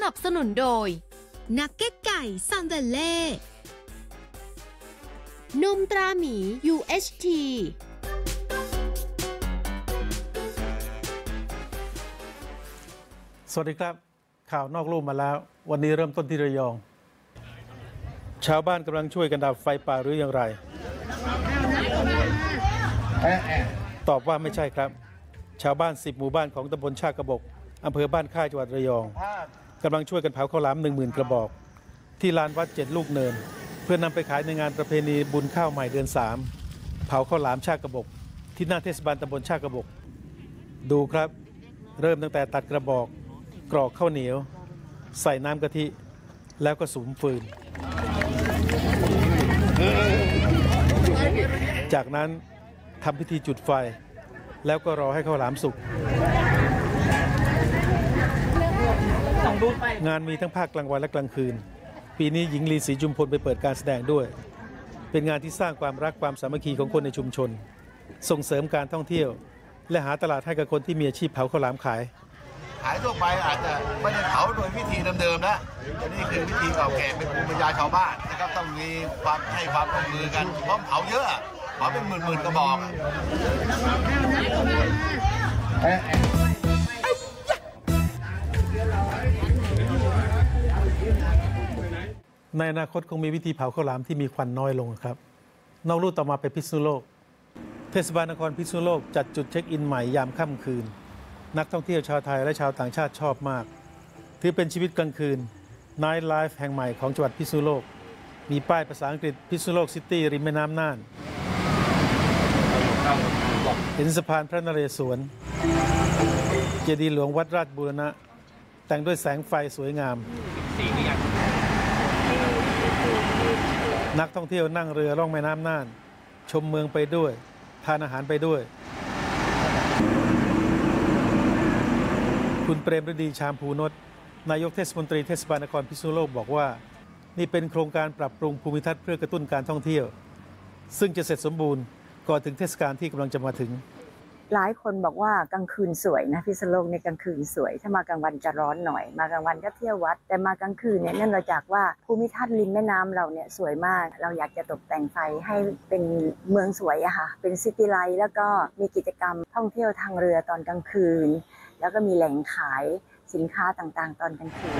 นับสนุนโดยนักเก็ตไก่ซัมเวลเล่นมตราหมี UHT สวัสดีครับข่าวนอกลู่มาแล้ววันนี้เริ่มต้นที่ระยองชาวบ้านกำลังช่วยกันดับไฟป่าหรืออย่างไรตอบว่าไม่ใช่ครับชาวบ้าน10หมู่บ้านของตำบลชากระบกอำเภอบ้านค่ายจังหวัดระยองกำลังช่วยกันเผาข้าวหลาม 10,000 กระบอกที่ลานวัด7 ลูกเนินเพื่อนำไปขายในงานประเพณีบุญข้าวใหม่เดือน3เผาข้าวหลามชากระบกที่หน้าเทศบาลตำบลชากระบกดูครับเริ่มตั้งแต่ตัดกระบอกกรอกข้าวเหนียวใส่น้ำกะทิแล้วก็สุมฟืนจากนั้นทำพิธีจุดไฟแล้วก็รอให้ข้าวหลามสุกงานมีทั้งภาคกลางวันและกลางคืนปีนี้หญิงลีศรีจุมพลไปเปิดการแสดงด้วยเป็นงานที่สร้างความรักความสามัคคีของคนในชุมชนส่งเสริมการท่องเที่ยวและหาตลาดให้กับคนที่มีอาชีพเผาข้าวหลามขายทั่วไปอาจจะไม่ได้เผาโดยวิธีเดิมๆนะอันนี้คือวิธีเก่าแก่เป็นภูมิปัญญาชาวบ้านนะครับต้องมีความให้ความร่วมมือกันเพราะเผาเยอะเผาเป็นหมื่นๆกระบอกในอนาคตคงมีวิธีเผาข้าวหลามที่มีควันน้อยลงครับนอกลู่ต่อมาไปพิษณุโลกเทศบาลนครพิษณุโลกจัดจุดเช็คอินใหม่ยามค่ำคืนนักท่องเที่ยวชาวไทยและชาวต่างชาติชอบมากถือเป็นชีวิตกลางคืน Night Life แห่งใหม่ของจังหวัดพิษณุโลกมีป้ายภาษาอังกฤษพิษณุโลกซิตี้ริมแม่น้ำน่านเห็นสะพานพระนเรศวรเจดีย์หลวงวัดราชบูรณะแต่งด้วยแสงไฟสวยงามนักท่องเที่ยวนั่งเรือล่องแม่น้ำน่านชมเมืองไปด้วยทานอาหารไปด้วยคุณเปรมฤดีชามภูนนท์นายกเทศมนตรีเทศบาลนครพิษณุโลกบอกว่านี่เป็นโครงการปรับปรุงภูมิทัศน์เพื่อกระตุ้นการท่องเที่ยวซึ่งจะเสร็จสมบูรณ์ก่อนถึงเทศกาลที่กำลังจะมาถึงหลายคนบอกว่ากลางคืนสวยนะพิษณุโลกในกลางคืนสวยถ้ามากลางวันจะร้อนหน่อยมากลางวันก็เที่ยววัดแต่มากลางคืนเนี่ยเนื่องจากว่าภูมิทัศน์ริมแม่น้ำเราเนี่ยสวยมากเราอยากจะตกแต่งไฟให้เป็นเมืองสวยอะค่ะเป็นซิตี้ไลท์แล้วก็มีกิจกรรมท่องเที่ยวทางเรือตอนกลางคืนแล้วก็มีแหล่งขายสินค้าต่างๆตอนกลางคืน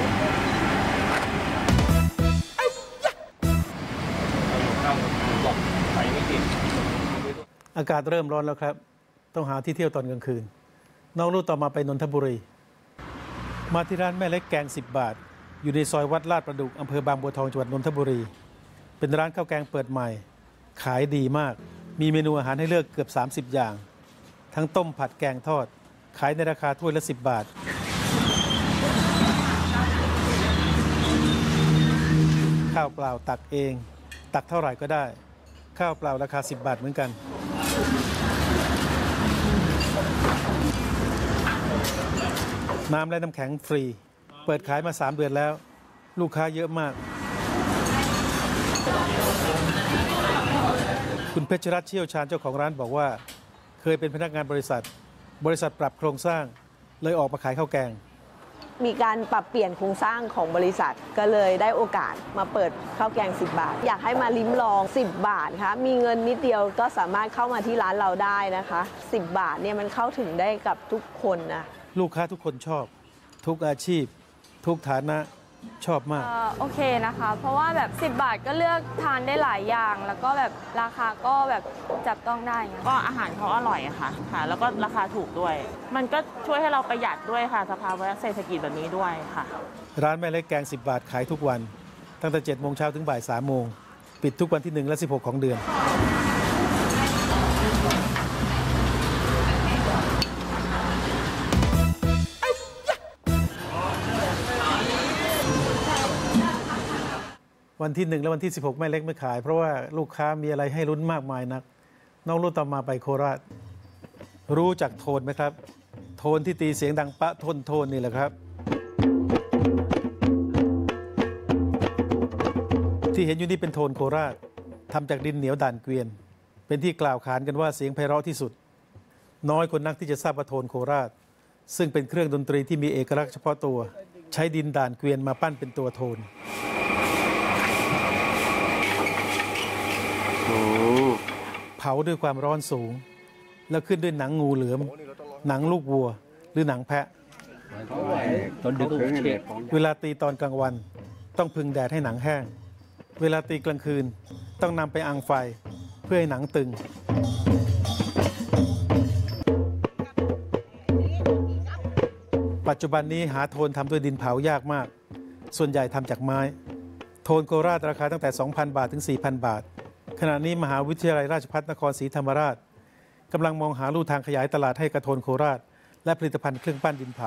อากาศเริ่มร้อนแล้วครับต้องหาที่เที่ยวตอนกลางคืนนอกลู่ต่อมาไปนนทบุรีมาที่ร้านแม่เล็กแกง10 บาทอยู่ในซอยวัดลาดประดุกอำเภอบางบัวทองจังหวัดนนทบุรีเป็นร้านข้าวแกงเปิดใหม่ขายดีมากมีเมนูอาหารให้เลือกเกือบ30 อย่างทั้งต้มผัดแกงทอดขายในราคาถ้วยละ10 บาทข้าวเปล่าตักเองตักเท่าไหร่ก็ได้ข้าวเปล่าราคา10 บาทเหมือนกันน้ำและน้ำแข็งฟรีเปิดขายมา3 เดือนแล้วลูกค้าเยอะมากคุณเพชรรัตน์เชี่ยวชาญเจ้าของร้านบอกว่าเคยเป็นพนักงานบริษัทปรับโครงสร้างเลยออกมาขายข้าวแกงมีการปรับเปลี่ยนโครงสร้างของบริษัทก็เลยได้โอกาสมาเปิดข้าวแกง10 บาทอยากให้มาลิ้มลอง10 บาทค่ะมีเงินนิดเดียวก็สามารถเข้ามาที่ร้านเราได้นะคะ10 บาทเนี่ยมันเข้าถึงได้กับทุกคนนะลูกค้าทุกคนชอบทุกอาชีพทุกฐานะชอบมากโอเคนะคะเพราะว่าแบบ10 บาทก็เลือกทานได้หลายอย่างแล้วก็แบบราคาก็แบบจับต้องได้ก็อาหารเขาอร่อยค่ะแล้วก็ราคาถูกด้วยมันก็ช่วยให้เราประหยัดด้วยค่ะสภาวะเศรษฐกิจแบบนี้ด้วยค่ะร้านแม่เล็กแกง10 บาทขายทุกวันตั้งแต่7 โมงเช้าถึงบ่าย3 โมงปิดทุกวันที่1 และ 16ของเดือนวันที่1และวันที่16แม่เล็กไม่ขายเพราะว่าลูกค้ามีอะไรให้ลุ้นมากมายนักนอกลู่ต่อมาไปโคราชรู้จักโทนไหมครับโทนที่ตีเสียงดังปะทนโทนนี่แหละครับที่เห็นอยู่นี่เป็นโทนโคราชทำจากดินเหนียวด่านเกวียนเป็นที่กล่าวขานกันว่าเสียงไพเราะที่สุดน้อยคนนักที่จะทราบว่าโทนโคราชซึ่งเป็นเครื่องดนตรีที่มีเอกลักษณ์เฉพาะตัวใช้ดินด่านเกวียนมาปั้นเป็นตัวโทนเผาด้วยความร้อนสูงแล้วขึ้นด้วยหนังงูเหลือมหนังลูกวัวหรือหนังแพะเวลาตีตอนกลางวันต้องพึ่งแดดให้หนังแห้งเวลาตีกลางคืนต้องนำไปอังไฟเพื่อให้หนังตึงปัจจุบันนี้หาโทนทำด้วยดินเผายากมากส่วนใหญ่ทำจากไม้โทนโคราชราคาตั้งแต่ 2,000 บาทถึง 4,000 บาทขณะนี้มหาวิทยาลัยราชภัฏนครศรีธรรมราชกำลังมองหาลู่ทางขยายตลาดให้กระโทนโคราชและผลิตภัณฑ์เครื่องปั้นดินเผา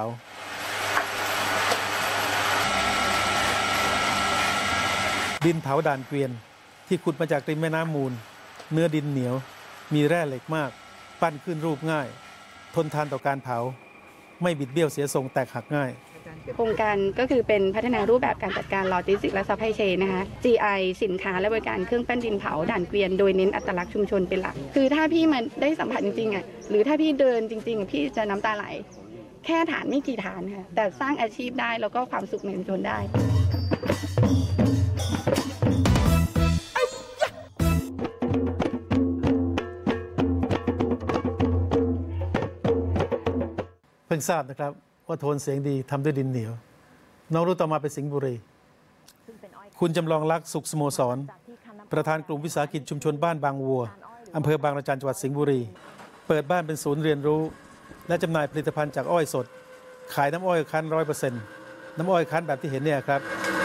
ดินเผาด่านเกวียนที่ขุดมาจากริมแม่น้ำมูลเนื้อดินเหนียวมีแร่เหล็กมากปั้นขึ้นรูปง่ายทนทานต่อการเผาไม่บิดเบี้ยวเสียทรงแตกหักง่ายโครงการก็คือเป็นพัฒนารูปแบบการจัดการโลจิสติกส์และซัพพลายเชนนะคะ GI สินค้าและบริการเครื่องปั้นดินเผาด่านเกวียนโดยเน้นอัตลักษณ์ชุมชนเป็นหลักคือถ้าพี่มันได้สัมผัสจริงๆอ่ะหรือถ้าพี่เดินจริงๆพี่จะน้ำตาไหลแค่ฐานไม่กี่ฐานค่ะแต่สร้างอาชีพได้แล้วก็ความสุขในชุมชนได้เพิ่งทราบนะครับว่าโทนเสียงดีทำด้วยดินเหนียวน้องรู้ต่อมาเป็นสิงห์บุรีคุณจำลองลักษณ์สุขสโมสรประธานกลุ่มวิสาหกิจชุมชนบ้านบางวัวอำเภอบางระจันจังหวัดสิงห์บุรีเปิดบ้านเป็นศูนย์เรียนรู้และจำหน่ายผลิตภัณฑ์จากอ้อยสดขายน้ำอ้อยคั้น 100% น้ำอ้อยคั้นแบบที่เห็นเนี่ยครับ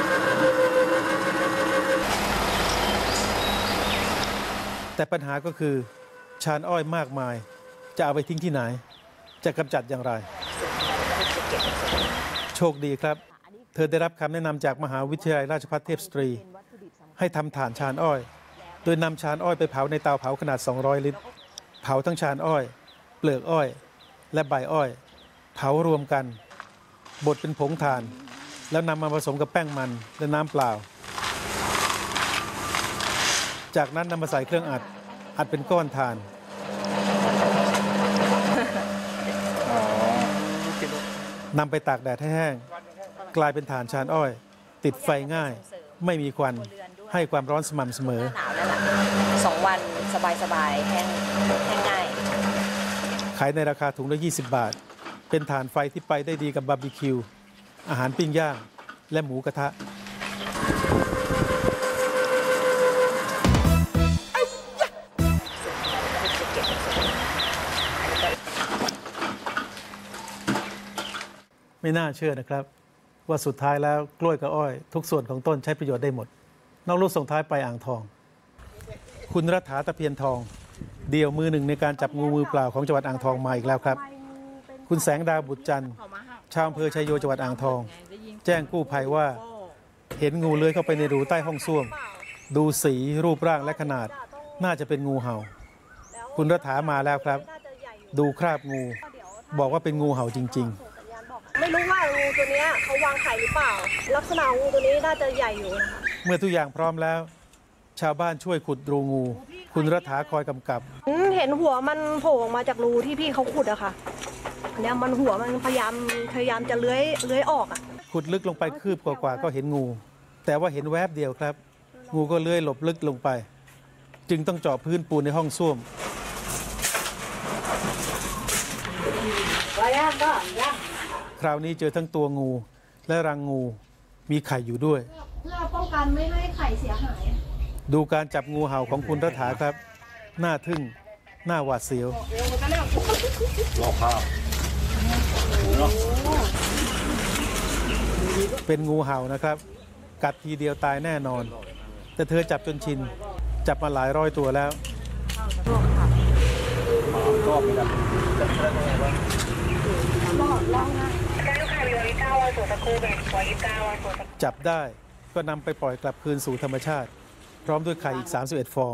แต่ปัญหาก็คือชานอ้อยมากมายจะเอาไปทิ้งที่ไหนจะกำจัดอย่างไรโชคดีครับเธอได้รับคำแนะนำจากมหาวิทยาลัยราชภัฏเทพสตรีให้ทำถ่านชานอ้อยโดยนำชานอ้อยไปเผาในเตาเผาขนาด200 ลิตรเผาทั้งชานอ้อยเปลือกอ้อยและใบอ้อยเผารวมกันบดเป็นผงถ่านแล้วนำมาผสมกับแป้งมันและน้ำเปล่าจากนั้นนำมาใส่เครื่องอัดเป็นก้อนถ่านนำไปตากแดดให้แห้งกลายเป็นถ่านชานอ้อยติดไฟง่ายไม่มีควันให้ความร้อนสม่ำเสมอหนาวแล้วล่ะ2 วันสบายๆแห้งง่ายขายในราคาถุงละ20 บาทเป็นถ่านไฟที่ไปได้ดีกับบาร์บีคิวอาหารปิ้งย่างและหมูกระทะไม่น่าเชื่อนะครับว่าสุดท้ายแล้วกล้วยกับอ้อยทุกส่วนของต้นใช้ประโยชน์ได้หมดน้องลูกส่งท้ายไปอ่างทองคุณรัฐาตะเพียนทองเดี่ยวมือหนึ่งในการจับงูมือเปล่าของจังหวัดอ่างทองมาอีกแล้วครับคุณแสงดาวบุตรจันทร์ชาวอำเภอชัยโยจังหวัดอ่างทองแจ้งกู้ภัยว่าเห็นงูเลื้อยเข้าไปในรูใต้ห้องส้วมดูสีรูปร่างและขนาดน่าจะเป็นงูเห่าคุณรัฐามาแล้วครับดูคราบงูบอกว่าเป็นงูเห่าจริงๆไม่รู้ว่างูตัวนี้เขาวางไข่หรือเปล่าลักษณะงูตัวนี้น่าจะใหญ่อยู่นะคะเมื่อทุกอย่างพร้อมแล้วชาวบ้านช่วยขุดรูงูคุณรัฐาคอยกำกับเห็นหัวมันโผล่ออกมาจากรูที่พี่เขาขุดอะค่ะเนี่ยมันหัวมันพยายามจะเลื้อยออกอะขุดลึกลงไปคืบกว่าก็เห็นงูแต่ว่าเห็นแวบเดียวครับงูก็เลื้อยหลบลึกลงไปจึงต้องเจาะพื้นปูนในห้องส้วมคราวนี้เจอทั้งตัวงูและรังงูมีไข่อยู่ด้วยเพื่อป้องกันไม่ให้ไข่เสียหายดูการจับงูเห่าของคุณรัฐาครับน่าทึ่งน่าหวาดเสียวรอบภาพเป็นงูเห่านะครับกัดทีเดียวตายแน่นอนแต่เธอจับจนชินจับมาหลายร้อยตัวแล้วจับได้ก็นำไปปล่อยกลับคืนสู่ธรรมชาติพร้อมด้วยไข่อีก31 ฟอง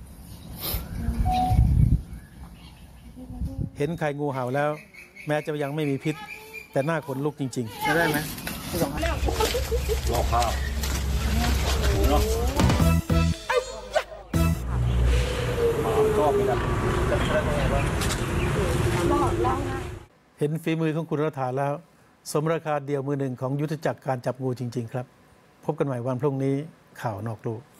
เห็นไข่งูเห่าแล้วแม้จะยังไม่มีพิษแต่หน้าขนลุกจริงๆได้ไหมรอบภาพเห็นฝีมือของคุณรัฐาแล้วสมราคาเดียวมือหนึ่งของยุทธจักรการจับงูจริงๆครับพบกันใหม่วันพรุ่งนี้ข่าวนอกลู่